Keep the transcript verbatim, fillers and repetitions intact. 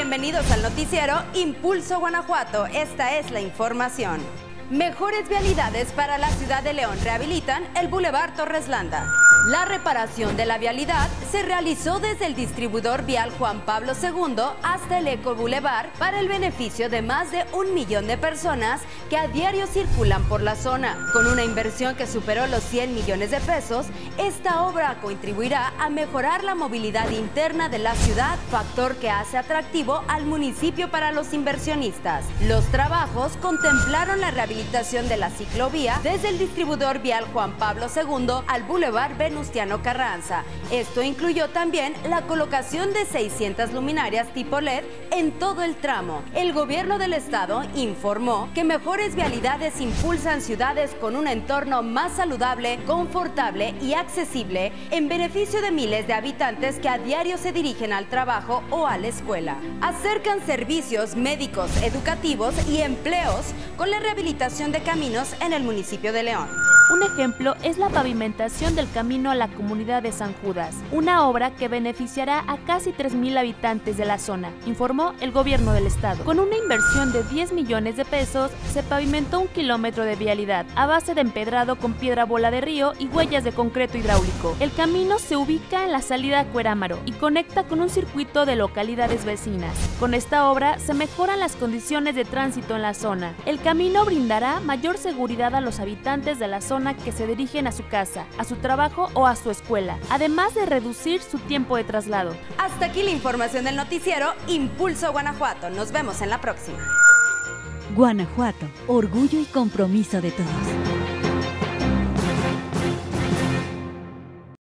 Bienvenidos al noticiero Impulso Guanajuato. Esta es la información. Mejores vialidades para la ciudad de León rehabilitan el Boulevard Torres Landa. La reparación de la vialidad se realizó desde el distribuidor vial Juan Pablo segundo hasta el Eco Boulevard para el beneficio de más de un millón de personas que a diario circulan por la zona. Con una inversión que superó los cien millones de pesos, esta obra contribuirá a mejorar la movilidad interna de la ciudad, factor que hace atractivo al municipio para los inversionistas. Los trabajos contemplaron la rehabilitación de la ciclovía desde el distribuidor vial Juan Pablo segundo al Boulevard Venustiano Carranza. Esto incluyó también la colocación de seiscientas luminarias tipo L E D en todo el tramo. El gobierno del estado informó que mejores vialidades impulsan ciudades con un entorno más saludable, confortable y accesible en beneficio de miles de habitantes que a diario se dirigen al trabajo o a la escuela. Acercan servicios médicos, educativos y empleos con la rehabilitación de caminos en el municipio de León. Un ejemplo es la pavimentación del camino a la comunidad de San Judas, una obra que beneficiará a casi tres mil habitantes de la zona, informó el gobierno del estado. Con una inversión de diez millones de pesos, se pavimentó un kilómetro de vialidad a base de empedrado con piedra bola de río y huellas de concreto hidráulico. El camino se ubica en la salida a Cuerámaro y conecta con un circuito de localidades vecinas. Con esta obra se mejoran las condiciones de tránsito en la zona. El camino brindará mayor seguridad a los habitantes de la zona que se dirigen a su casa, a su trabajo o a su escuela, además de reducir su tiempo de traslado. Hasta aquí la información del noticiero Impulso Guanajuato. Nos vemos en la próxima. Guanajuato, orgullo y compromiso de todos.